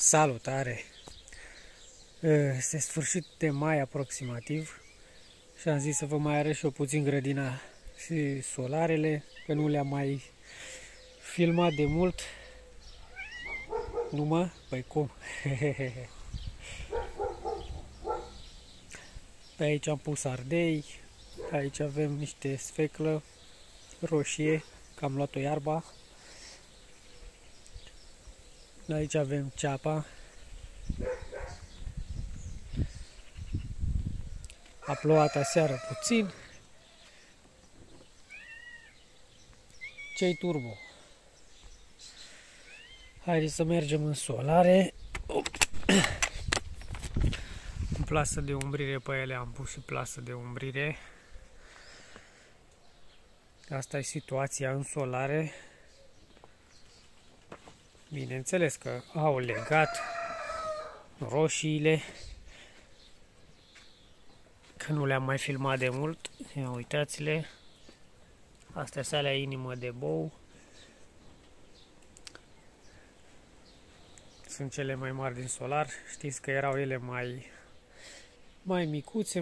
Salutare! Este sfârșit de mai aproximativ și am zis să vă mai arăt și eu puțin grădina și solarele, că nu le-am mai filmat de mult. Nu mă? Păi cum? Pe aici am pus ardei, aici avem niște sfeclă roșie, că am luat-o iarba. Aici avem ceapa. A plouat aseară puțin. Ce-i turbo? Haideți să mergem în solare. În plasă de umbrire pe ele am pus și plasă de umbrire. Asta e situația în solare. Bineînțeles că au legat roșiile, că nu le-am mai filmat de mult. Ia uitați-le. Astea sunt alea inimă de bou. Sunt cele mai mari din solar. Știți că erau ele mai micuțe,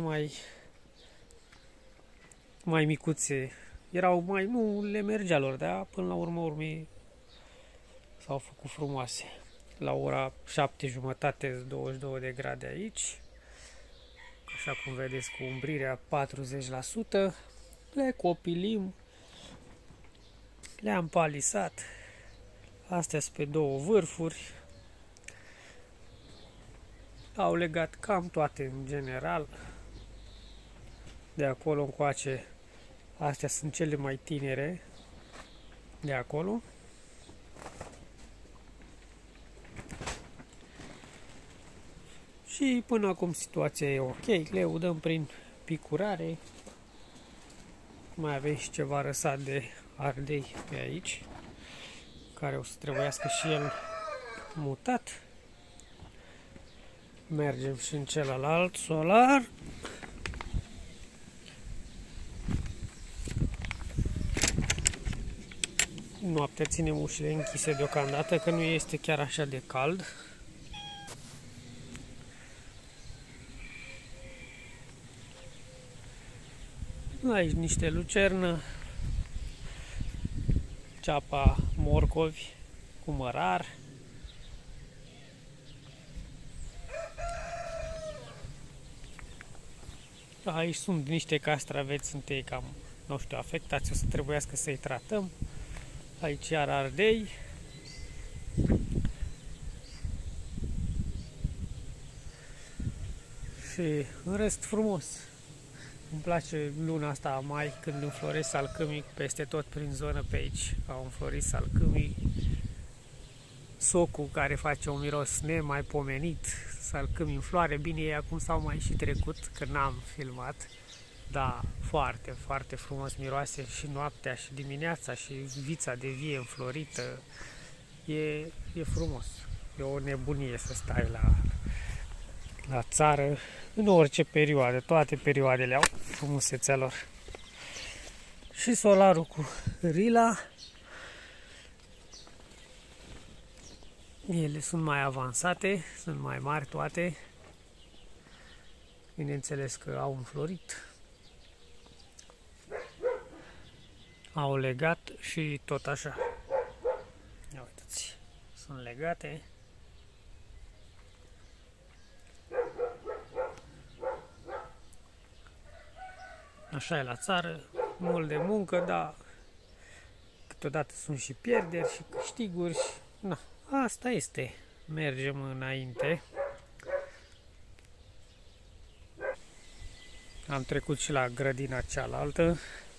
mai micuțe. Erau nu le mergea lor, dar până la urmei s-au făcut frumoase. La ora 7:30, 22 de grade aici. Așa cum vedeți, cu umbrirea 40%. Le copilim. Le-am palisat. Astea sunt pe două vârfuri. Au legat cam toate în general. De acolo încoace, astea sunt cele mai tinere de acolo. Și până acum situația e ok. Le udăm prin picurare. Mai avem și ceva răsat de ardei pe aici, care o să trebuiască și el mutat. Mergem și în celălalt solar. Noaptea ținem ușile închise deocamdată, că nu este chiar așa de cald. Aici niște lucernă, ceapa morcovi cu mărar. Aici sunt niște castraveți, sunt ei cam, nu știu, afectați, o să trebuiască să-i tratăm. Aici iar ardei. Și în rest frumos. Îmi place luna asta mai, când înfloresc salcâmii peste tot prin zonă pe aici. Au înflorit salcâmii. Socul care face un miros nemaipomenit, salcâmii în floare. Bine, ei acum s-au mai și trecut, că n-am filmat. Dar foarte, foarte frumos miroase și noaptea și dimineața și vița de vie înflorită. E frumos. E o nebunie să stai la țară în orice perioadă. Toate perioadele au frumusețea lor. Și solarul cu rila. Ele sunt mai avansate, sunt mai mari toate. Bineînțeles că au înflorit. Au legat și tot așa. Ia uitați, sunt legate. Așa e la țară, mult de muncă, dar câteodată sunt și pierderi și câștiguri. Na, asta este. Mergem înainte. Am trecut și la grădina cealaltă.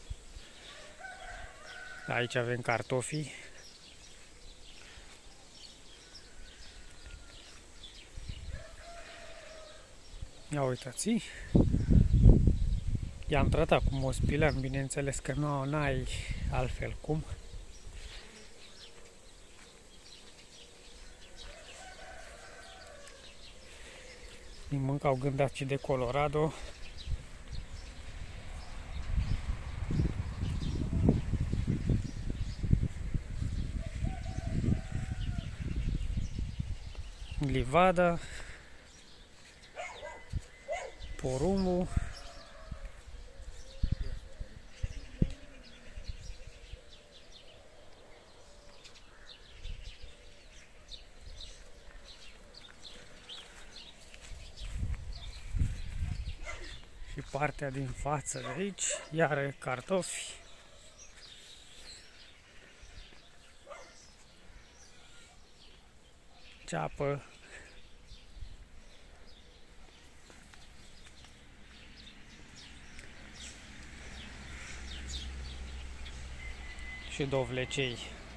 Aici avem cartofii. Ia uitați. I-am tratat cu mospilan, bineînțeles că n-ai altfel cum. Îi mâncau gândacii de Colorado. livada, porumbul, și partea din față de aici, iar cartofi. Ceapă. Și dovlecei.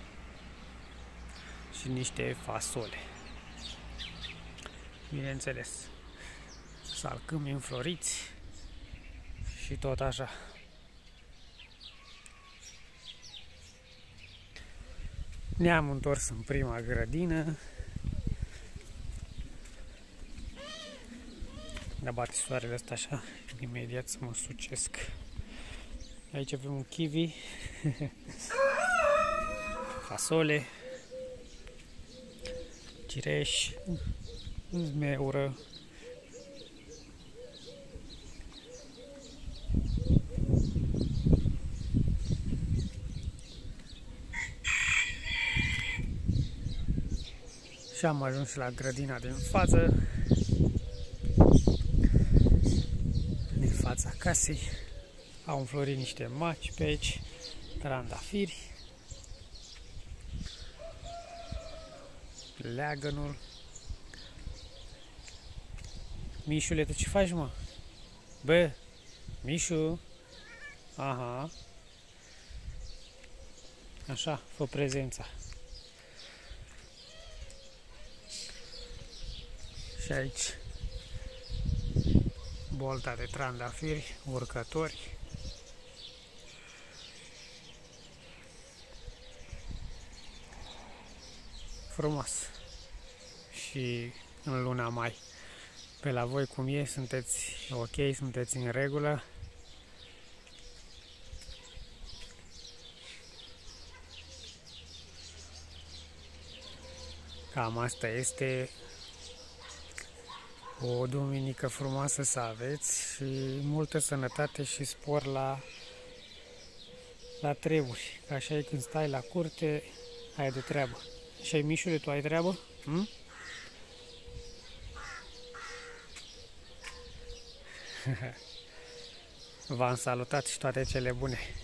Și niște fasole. Bineînțeles, salcâmi înfloriți și tot așa. Ne-am întors în prima grădină. Ne bate soarele ăsta așa, imediat să mă sucesc. Aici avem un kiwi, fasole, cireș, zmeură, și am ajuns și la grădina din față, din fața casei. Au înflorit niște maci pe aici, trandafiri, leagănul. Mișule, tu ce faci, mă? Bă, Mișu, aha, așa, fă prezența. Și aici bolta de trandafiri, urcători. Frumos. Și în luna mai. Pe la voi cum e? Sunteți ok? Sunteți în regulă? Cam asta este. O duminică frumoasă să aveți și multă sănătate și spor la treburi. Că așa e când stai la curte, ai de treabă. Și ai, Mișule, tu ai treabă? V-am salutat și toate cele bune!